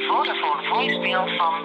Vodafone voicemail van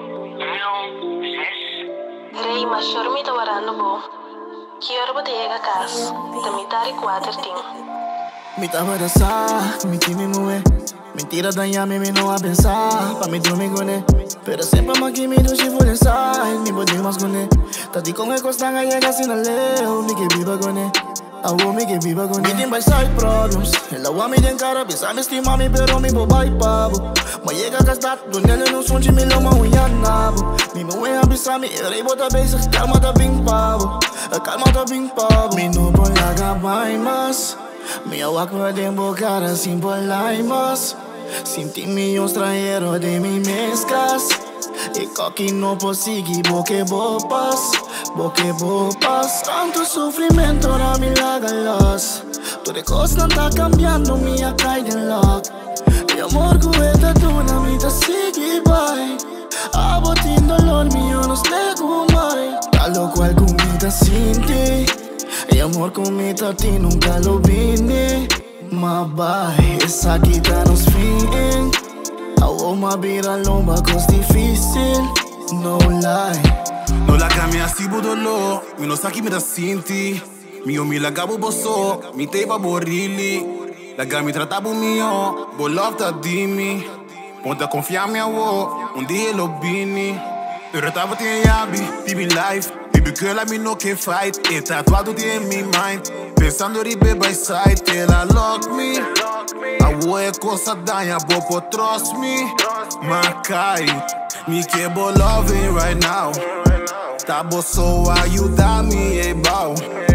06. Rei, mas choro me tawarando bo. Que hora vou ter a casa? Da metade quatro tem. Me tava da sa, me time moe. Mentira da yami me não a pensar. Pa me dormir com ele. Pero sempre ma que me do se for inside. Me body mas com ele. Tá de com ecos tanga llega sin a leo. Me que viva com ele. I want me que viva con meeting by side problems. Ela wa me den cara, bisa me estima me pero me bo bai pabo. Ma llega gastat, donde ele não sonde me loma uianabo. Me moe abisa me rei bota bezig, calma da bing pabo. Calma da bing pabo. Me no boy laga bai mas. Me awak me den cara sin bolai mas. Sinti me un extranjero de mi mezclas. E coque no posigi, boque bopas. Boque bopas. Tanto sufrimiento ahora me laga los. Tu de cosas está cambiando mi acá de lock. E amor cueta tu na mi ta sigi bai. Abotin dolor mío no slego mai. Tal cual comida sin ti. E amor comida ti nunca lo vine. Ma bai, essa aqui tá nos fim. Awo ma bira lomba cos difícil. No lie. No la cambia si budolo, mi no sa chi mi da sinti. Mio mi la gabo bosso, mi te va borrilli. La gami trattabo mio, bo love da dimmi. Ponta confiarmi a wo, un dia lo bini. Eu retava ti em yabi, vivi life. Baby girl, I me no can fight. E tatuado ti in mi mind. Pensando ribe by side, ela lock me. A wo é cosa danha, bo po trust me. Ma cai, mi quebo loving right now. Tabo so aiutami e bau.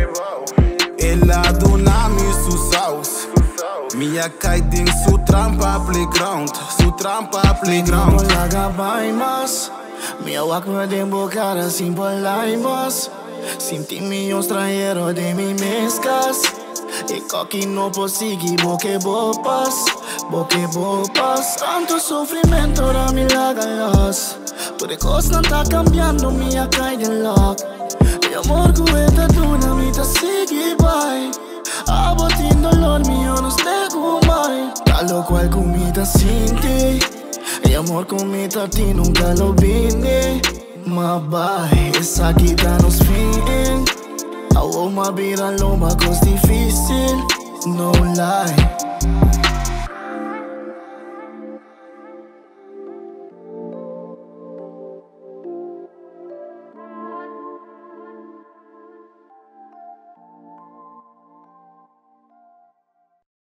Ela dona-me su saus. Minha cai din su trampa playground. Su trampa playground. Me laga bai mas. Me awak me den cara sin bolai mas. Sinti me un extranjero de mi mezclas. E coque no posigi, boque bopas. Boque bopas. Tanto sufrimiento ahora me laga los. Tu de cosas não tá cambiando minha cai de lock. E amor cueta tu na mi ta sigi bai. Abotin dolor mío no slego mai. Tal cual comida sin ti. E amor comida ti nunca lo vine. Ma bai, essa aqui tá nos fim. Awo ma bira lomba cos difícil. No lie.